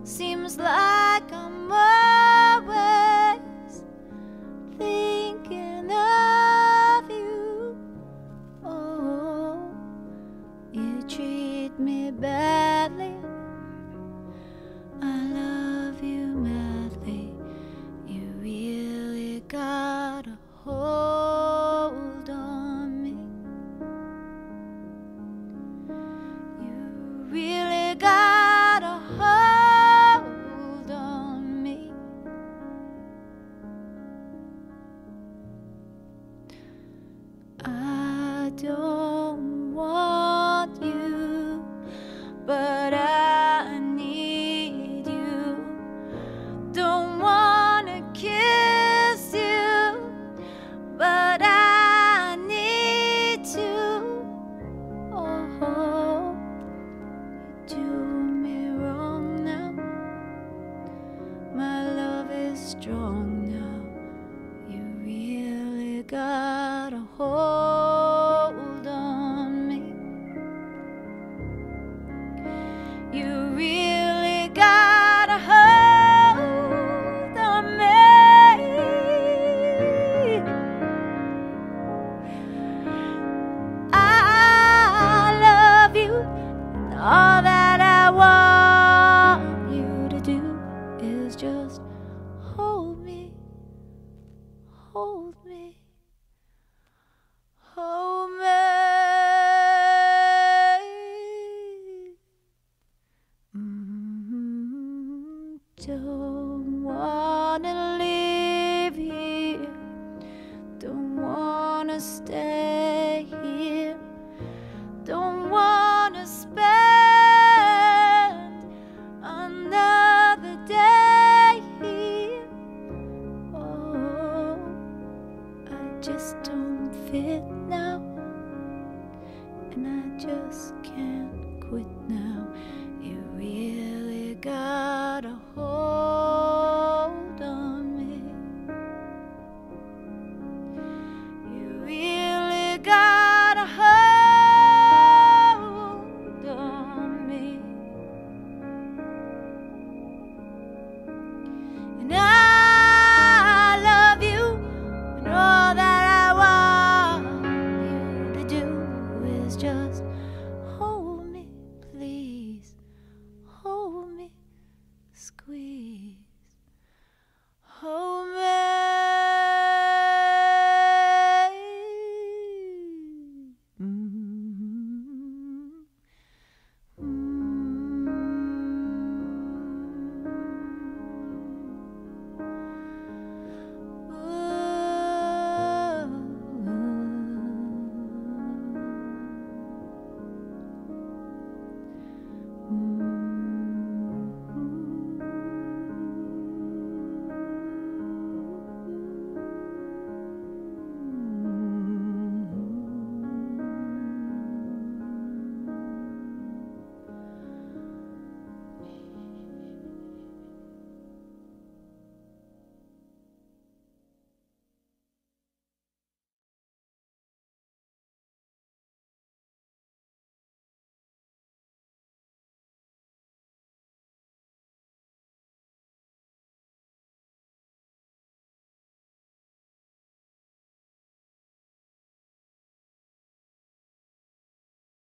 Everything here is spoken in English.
Seems like I'm always thinking of you. Oh, you treat me badly, I love you madly. You really got a hold on me. You really got a hold on me. I don't want you, but I need you. Don't wanna kiss you, but I need to. Oh, you do me wrong now. My love is strong now. You really got a hold on me. You really got a hold on me. I love you, and all that I want you to do is just hold me, hold me, hold me. Don't wanna live here, don't wanna stay here, don't wanna spend another day here. Oh, I just don't fit now, and I just can't quit now. You really got a hold